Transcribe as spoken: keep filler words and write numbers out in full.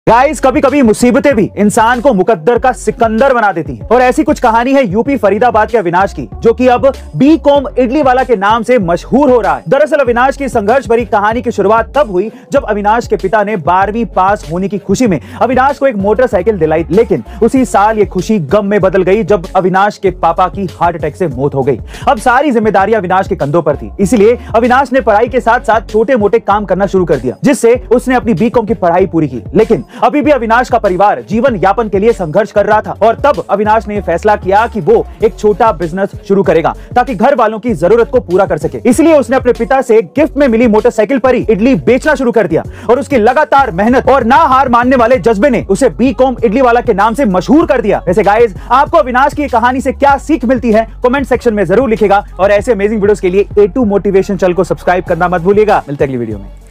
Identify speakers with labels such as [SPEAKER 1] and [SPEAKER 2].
[SPEAKER 1] Guys, कभी कभी मुसीबतें भी इंसान को मुकद्दर का सिकंदर बना देती है और ऐसी कुछ कहानी है यूपी फरीदाबाद के अविनाश की, जो कि अब बी कॉम इडली वाला के नाम से मशहूर हो रहा है। दरअसल अविनाश की संघर्ष भरी कहानी की शुरुआत तब हुई जब अविनाश के पिता ने बारहवीं पास होने की खुशी में अविनाश को एक मोटरसाइकिल दिलाई, लेकिन उसी साल ये खुशी गम में बदल गई जब अविनाश के पापा की हार्ट अटैक से मौत हो गई। अब सारी जिम्मेदारी अविनाश के कंधों पर थी, इसलिए अविनाश ने पढ़ाई के साथ साथ छोटे मोटे काम करना शुरू कर दिया, जिससे उसने अपनी बी कॉम की पढ़ाई पूरी की। लेकिन अभी भी अविनाश का परिवार जीवन यापन के लिए संघर्ष कर रहा था और तब अविनाश ने फैसला किया कि वो एक छोटा बिजनेस शुरू करेगा ताकि घर वालों की जरूरत को पूरा कर सके। इसलिए उसने अपने पिता से गिफ्ट में मिली मोटरसाइकिल पर ही इडली बेचना शुरू कर दिया और उसकी लगातार मेहनत और ना हार मानने वाले जज्बे ने उसे बी कॉम इडली वाला के नाम से मशहूर कर दिया। वैसे गाइस, आपको अविनाश की कहानी से क्या सीख मिलती है कमेंट सेक्शन में जरूर लिखेगा और ऐसे अमेजिंग वीडियोस के लिए ए टू मोटिवेशन चैनल को सब्सक्राइब करना मत भूलिएगा। मिलते हैं अगली वीडियो में।